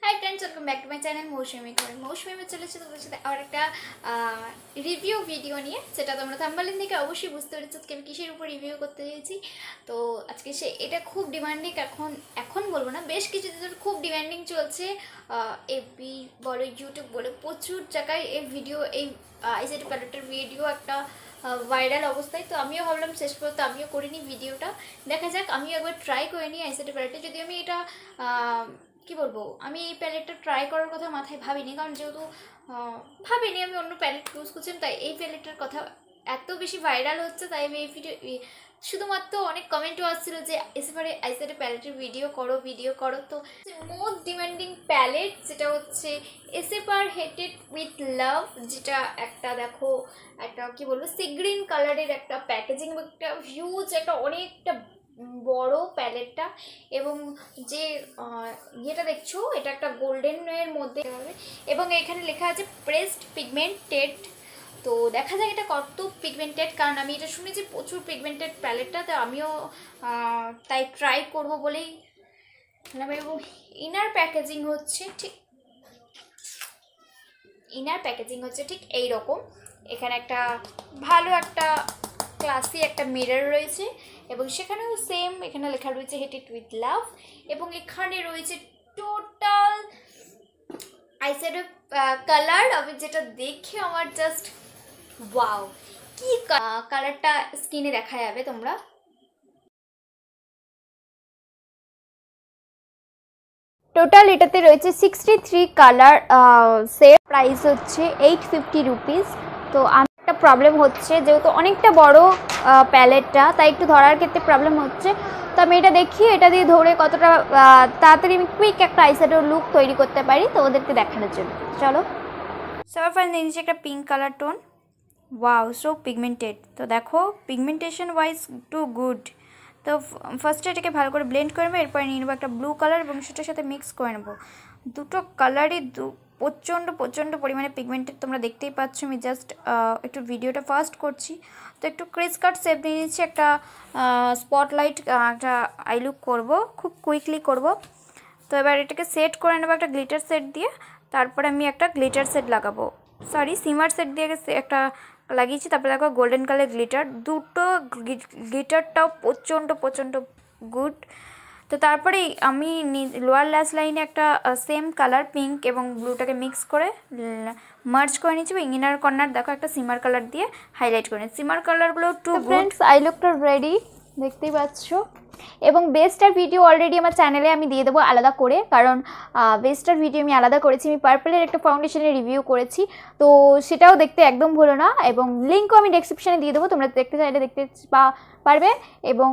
High friends welcome back to my channel Mousumi Mousumi में चले তোমাদের সাথে আর একটা রিভিউ ভিডিও নিয়ে যেটা তোমরা থাম্বনেল দেখে অবশ্যই বুঝতে পেরেছো আজকে আমি কিসের উপর রিভিউ করতে যাচ্ছি। তো আজকে এটা খুব ডিমান্ডিং, এখন বলবো না, বেশ কিছুদিন ধরে খুব ডিমান্ডিং চলছে। এফবি বলো, ইউটিউব বলো, প্রচুর জায়গায় এই ভিডিও, এই আইশ্যাডো প্যালেটের ভিডিও একটা ভাইরাল অবস্থায়। তো আমিও ভাবলাম শেষ পর্যন্ত আমিও করিনি ভিডিওটা, দেখা যাক আমিও একবার ট্রাই করে নিই আইশ্যাডো প্যালেটে। যদি আমি এটা কি বলবো, আমি এই প্যালেটটা ট্রাই করার কথা মাথায় ভাবিনি, কারণ যেহেতু ভাবিনি আমি অন্য প্যালেট ইউজ করছিলাম, তাই এই প্যালেটটার কথা এত বেশি ভাইরাল হচ্ছে, তাই আমি এই ভিডিও শুধুমাত্র অনেক কমেন্টও আসছিল যে এসেবারে আইশ্যাডো প্যালেটের ভিডিও করো। তো মোস্ট ডিমান্ডিং প্যালেট যেটা হচ্ছে এসেপার হেটেড উইথ লাভ, যেটা একটা দেখো একটা কি বলবো সি গ্রিন কালারের একটা প্যাকেজিং, একটা হিউজ একটা অনেকটা বড় প্যালেটটা, এবং যে ইয়েটা দেখছো এটা একটা গোল্ডেনের মধ্যে হবে, এবং এখানে লেখা আছে প্রেসড পিগমেন্টেড। তো দেখা যাক এটা কত পিগমেন্টেড, কারণ আমি এটা শুনেছি প্রচুর পিগমেন্টেড প্যালেটটা, তো আমিও তাই ট্রাই করব বলেই। এবং ইনার প্যাকেজিং হচ্ছে ঠিক এই রকম। এখানে একটা ভালো একটা ক্লাসি একটা মিরর রয়েছে, এবং সেখানেও সেম এখানে লেখা রয়েছে হেটেড উইথ লাভ, এবং এখানে রয়েছে টোটাল আইশ্যাডো কালার। আমি যেটা দেখে আমার জাস্ট ওয়াও, কি কালারটা স্কিনে দেখা যাবে তোমরা। টোটাল এটাতে রয়েছে 63 কালার সেট, প্রাইস হচ্ছে 850 রুপিস। তো একটা প্রবলেম হচ্ছে যেহেতু অনেকটা বড় প্যালেটটা, তাই একটু ধরার ক্ষেত্রে প্রবলেম হচ্ছে। তো আমি এটা দেখি এটা দিয়ে ধরে কতটা তাড়াতাড়ি আমি কুইক একটা আইশ্যাডো লুক তৈরি করতে পারি, তো ওদেরকে দেখানোর জন্য চলো। সবার ফার্স্ট নিয়েছি একটা pink colour tone, wow so pigmented. তো দেখো পিগমেন্টেশন ওয়াইজ টু গুড। তো ফার্স্টে এটাকে ভালো করে ব্লেন্ড করে নেবো, এরপরে নিয়ে নেবো একটা ব্লু কালার এবং সেটার সাথে মিক্স করে নেবো। দুটো কালারই প্রচণ্ড পরিমাণে পিগমেন্টেড, তোমরা দেখতেই পাচ্ছ। আমি জাস্ট একটু ভিডিওটা ফাস্ট করছি। তো একটু ক্রিস কাট শেপ নিয়ে নিচ্ছি, একটা স্পটলাইট একটা আই লুক করবো, খুব কুইকলি করব। তো এবার এটাকে সেট করে নেবো একটা গ্লিটার সেট দিয়ে, তারপরে আমি একটা গ্লিটার সেট লাগাবো, সিমার সেট দিয়ে একটা লাগিয়েছি। তারপরে দেখো গোল্ডেন কালার গ্লিটার, দুটো গ্লিটারটাও প্রচণ্ড গুড। তো তারপরে আমি লোয়ার ল্যাশ লাইনে একটা সেম কালার পিঙ্ক এবং ব্লুটাকে মিক্স করে মার্জ করে নিচ্ছি, এবং ইনার কর্নার দেখো একটা সিমার কালার দিয়ে হাইলাইট করে নিচ্ছি। সিমার কালারগুলো টু ফ্রেন্ডস, আই লুকটা রেডি দেখতেই পাচ্ছ। এবং বেস্টার ভিডিও অলরেডি আমার চ্যানেলে আমি দিয়ে দেবো আলাদা করে, কারণ বেস্টার ভিডিও আমি আলাদা করেছি। আমি পার্পলের একটা ফাউন্ডেশনের রিভিউ করেছি, তো সেটাও দেখতে একদম ভুলো না, এবং লিঙ্কও আমি ডেসক্রিপশানে দিয়ে দেবো, তোমরা দেখতে চাইলে দেখতে পারবে। এবং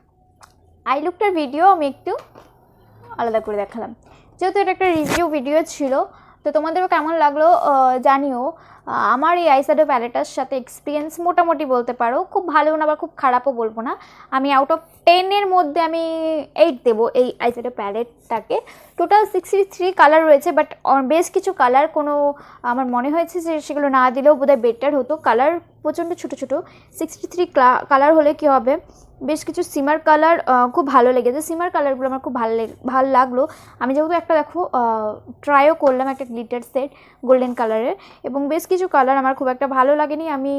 আই লুকটার ভিডিও আমি একটু আলাদা করে দেখালাম, যেহেতু এটা একটা রিভিউ ভিডিও ছিল। তো তোমাদেরও কেমন লাগলো জানিও। আমার এই আইশ্যাডো প্যালেটার সাথে এক্সপিরিয়েন্স মোটামুটি বলতে পারো, খুব ভালো না বা খুব খারাপও বলবো না। আমি আউট অফ 10-এর মধ্যে আমি 8 দেবো এই আইশ্যাডো প্যালেটটাকে। টোটাল 63 কালার রয়েছে, বাট বেশ কিছু কালার আমার মনে হয়েছে যে সেগুলো না দিলেও বোধহয় বেটার হতো। কালার প্রচণ্ড ছোটো 63 কালার হলে কী হবে, বেশ কিছু সিমার কালার খুব ভালো লেগেছে। সিমার কালারগুলো আমার খুব ভালো লাগলো। আমি যেহেতু একটা দেখো ট্রাইও করলাম একটা গ্লিটার সেট গোল্ডেন কালারের, এবং বেশ কিছু কালার আমার খুব একটা ভালো লাগেনি। আমি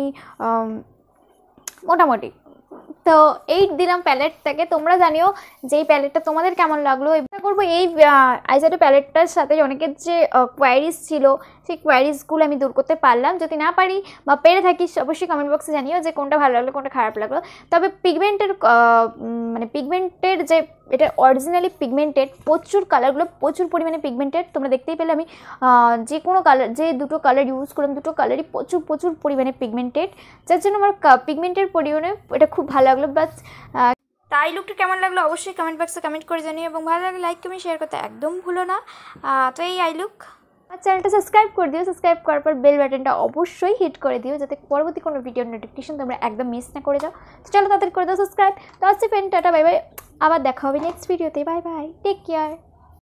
মোটামুটি তো 8 দিলাম প্যালেটটাকে। তোমরা জানিও যে এই প্যালেটটা তোমাদের কেমন লাগলো। এবার করবো এই আইশ্যাডো প্যালেটটার সাথে অনেকের যে কোয়ারিজ ছিল, সেই কোয়ারিজগুলো আমি দূর করতে পারলাম। যদি না পারি বা পেরে থাকি অবশ্যই কমেন্ট বক্সে জানিও যে কোনটা ভালো লাগলো কোনটা খারাপ লাগলো। তবে পিগমেন্টের যে এটা অরিজিনালি পিগমেন্টেড, প্রচুর কালারগুলো প্রচুর পরিমাণে পিগমেন্টেড। তোমরা দেখতেই পেলে আমি যে কোনো কালার, যে দুটো কালার ইউজ করলাম, দুটো কালারই প্রচুর পরিমাণে পিগমেন্টেড, যার জন্য আমার পিগমেন্টের পরিমাণে এটা খুব ভালো লাগলো। বাট তাই লুকটা কেমন লাগলো অবশ্যই কমেন্ট বক্সে কমেন্ট করে জানিও, এবং ভালো লাগলে লাইক কমেন্ট শেয়ার করতে একদম ভুলো না। তো এই আই লুক, আর চ্যানেলটা সাবস্ক্রাইব করে দিও, সাবস্ক্রাইব করার পর বেল বাটনটা অবশ্যই হিট করে দিও, যাতে পরবর্তী কোনো ভিডিওর নোটিফিকেশন তোমরা একদম মিস না করে যাও। তো চলো তাদের করে দাও সাবস্ক্রাইব। তো আসছি ফ্রেন্ড, টাটা বাই বাই, আবার দেখা হবে নেক্সট ভিডিওতে। Bye bye, take care.